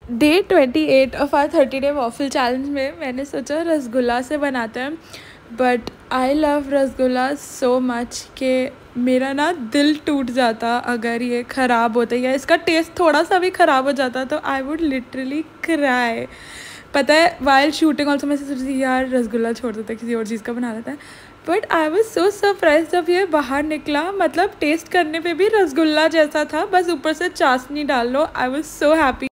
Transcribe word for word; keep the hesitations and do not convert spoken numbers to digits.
Day twenty eight of our thirty day waffle challenge में मैंने सोचा रसगुल्ला से बनाते हैं, but I love rasgulla so much कि मेरा ना दिल टूट जाता अगर ये ख़राब होता या इसका टेस्ट थोड़ा सा भी ख़राब हो जाता तो आई वुड लिटरली क्राई। पता है, वाइल शूटिंग ऑल्सो मैं सोच रही यार रसगुल्ला छोड़ देता किसी और चीज़ का बना लेता है, but I was so surprise जब ये बाहर निकला। मतलब टेस्ट करने पे भी रसगुल्ला जैसा था, बस ऊपर से चाशनी डाल लो। आई वॉज सो हैप्पी।